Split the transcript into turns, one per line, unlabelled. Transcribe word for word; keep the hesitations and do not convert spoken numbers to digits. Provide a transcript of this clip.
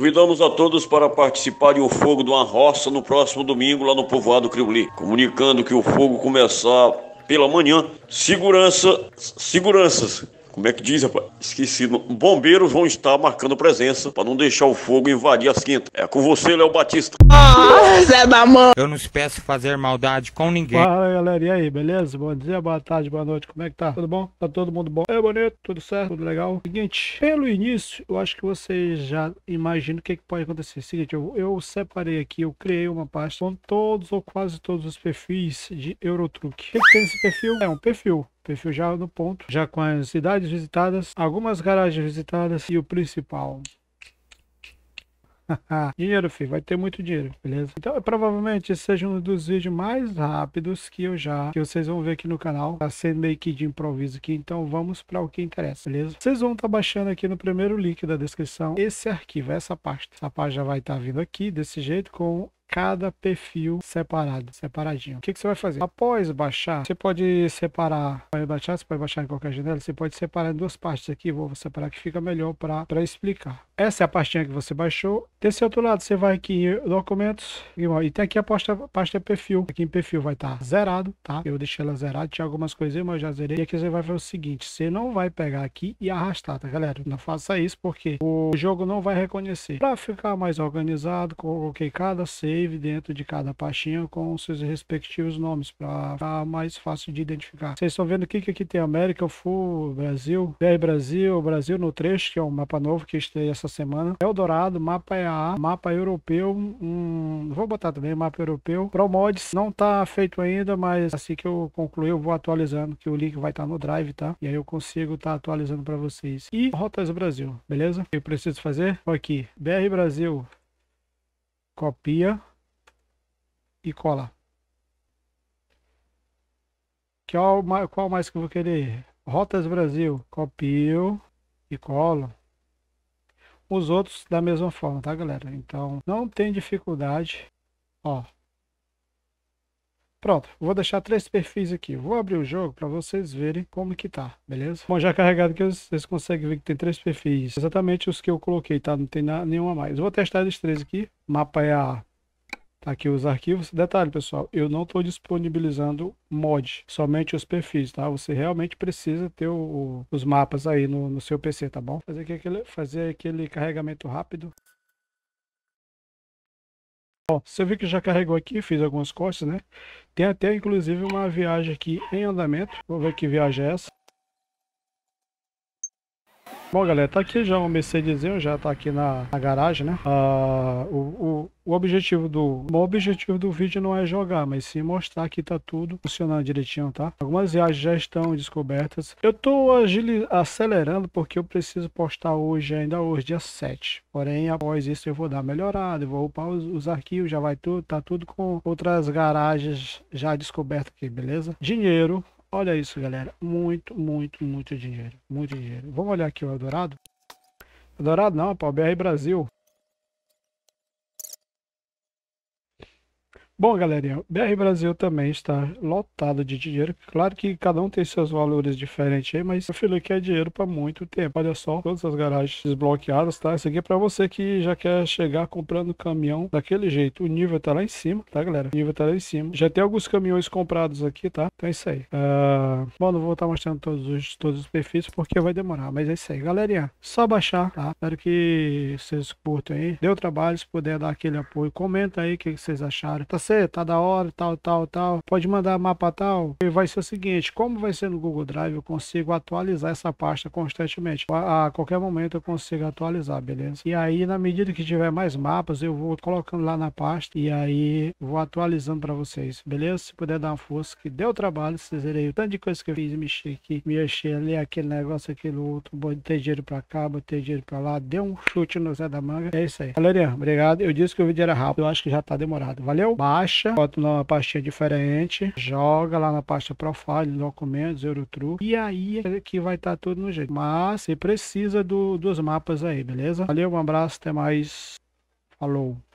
Convidamos a todos para participar de um fogo de uma roça no próximo domingo lá no povoado Criuli, comunicando que o fogo começar pela manhã. Segurança, seguranças, como é que diz, rapaz? Esqueci. Bombeiros vão estar marcando presença para não deixar o fogo invadir as quintas. É com você, Léo Batista.
Ah, Zé da mãe. Eu não peço fazer maldade com ninguém.
Fala, galera, e aí, beleza? Bom dia, boa tarde, boa noite, como é que tá? Tudo bom? Tá todo mundo bom? É bonito, tudo certo, tudo legal? Seguinte, pelo início, eu acho que vocês já imaginam o que, que pode acontecer. Seguinte, eu, eu separei aqui, eu criei uma pasta com todos ou quase todos os perfis de Eurotruck. O que, que tem nesse perfil? É um perfil. Perfil já no ponto, já com as cidades visitadas, algumas garagens visitadas e o principal. Dinheiro, filho, vai ter muito dinheiro, beleza? Então, provavelmente esse seja um dos vídeos mais rápidos que eu já, que vocês vão ver aqui no canal. Tá sendo meio que de improviso aqui, então vamos para o que interessa, beleza? Vocês vão estar tá baixando aqui no primeiro link da descrição esse arquivo, essa pasta. Essa pasta já vai estar tá vindo aqui desse jeito com cada perfil separado, separadinho. O que, que você vai fazer? Após baixar, você pode separar, pode baixar, você pode baixar em qualquer janela, você pode separar em duas partes aqui, vou separar que fica melhor para explicar. Essa é a pastinha que você baixou. Desse outro lado, você vai aqui em documentos, e tem aqui a pasta, pasta perfil. Aqui em perfil vai estar tá zerado, tá? Eu deixei ela zerada, tinha algumas coisinhas, mas eu já zerei. E aqui você vai fazer o seguinte, você não vai pegar aqui e arrastar, tá, galera? Não faça isso, porque o jogo não vai reconhecer. Para ficar mais organizado, coloquei cada save dentro de cada pastinha com seus respectivos nomes para ficar mais fácil de identificar. Vocês estão vendo aqui que aqui tem América, Full, Brasil, B R Brasil, Brasil no trecho, que é um mapa novo que estreia essa semana. Eldorado, mapa E A, mapa europeu, um, vou botar também mapa europeu. Promods não tá feito ainda, mas assim que eu concluir eu vou atualizando, que o link vai estar tá no Drive, tá? E aí eu consigo estar tá atualizando para vocês. E Rotas Brasil, beleza? O que eu preciso fazer? Aqui, B R Brasil, copia e cola. Qual, qual mais que eu vou querer? Rotas Brasil, copio e colo. Os outros da mesma forma, tá, galera? Então não tem dificuldade. Ó, pronto, vou deixar três perfis aqui. Vou abrir o jogo para vocês verem como que tá, beleza? Bom, já carregado aqui, vocês conseguem ver que tem três perfis. Exatamente os que eu coloquei, tá? Não tem nada, nenhuma a mais. Vou testar eles três aqui. Mapa E A. Tá aqui os arquivos. Detalhe, pessoal, eu não estou disponibilizando mod, somente os perfis, tá? Você realmente precisa ter o, o, os mapas aí no, no seu P C, tá bom? Fazer aquele, fazer aquele carregamento rápido. Ó, você viu que já carregou aqui, fiz alguns cortes, né? Tem até, inclusive, uma viagem aqui em andamento. Vou ver que viagem é essa. Bom, galera, tá aqui já um Mercedesinho, já tá aqui na, na garagem, né? Ah, o, o, o, objetivo do, o objetivo do vídeo não é jogar, mas sim mostrar que tá tudo funcionando direitinho, tá? Algumas viagens já estão descobertas. Eu tô acelerando porque eu preciso postar hoje, ainda hoje, dia sete. Porém, após isso eu vou dar melhorada, eu vou upar os, os arquivos, já vai tudo, tá tudo com outras garagens já descobertas aqui, beleza? Dinheiro. Olha isso, galera. Muito, muito, muito dinheiro. Muito dinheiro. Vamos olhar aqui o Eldorado. Eldorado não, pô. B R Brasil. Bom, galerinha, B R Brasil também está lotado de dinheiro. Claro que cada um tem seus valores diferentes aí, mas eu falei que é dinheiro para muito tempo. Olha só, todas as garagens desbloqueadas, tá? Isso aqui é para você que já quer chegar comprando caminhão daquele jeito. O nível tá lá em cima, tá, galera? O nível tá lá em cima. Já tem alguns caminhões comprados aqui, tá? Então é isso aí. Uh... Bom, não vou estar mostrando todos os, todos os perfis porque vai demorar, mas é isso aí. Galerinha, só baixar, tá? Espero que vocês curtam aí. Deu trabalho, se puder dar aquele apoio. Comenta aí o que vocês acharam. Tá certo? Tá da hora, tal, tal, tal. Pode mandar mapa tal. E vai ser o seguinte, como vai ser no Google Drive, eu consigo atualizar essa pasta constantemente. A, a qualquer momento eu consigo atualizar, beleza? E aí, na medida que tiver mais mapas, eu vou colocando lá na pasta e aí vou atualizando para vocês, beleza? Se puder dar uma força, que deu trabalho, vocês verem o tanto de coisa que eu fiz, mexer aqui, mexer ali, aquele negócio, aquele outro, botei dinheiro para cá, botei dinheiro para lá, deu um chute no Zé da Manga. É isso aí. Galerinha, obrigado. Eu disse que o vídeo era rápido, eu acho que já tá demorado. Valeu? Baixa, bota numa pastinha diferente, joga lá na pasta Profile, documentos, Eurotruck, e aí é que vai estar tá tudo no jeito. Mas você precisa do, dos mapas aí, beleza? Valeu, um abraço, até mais. Falou.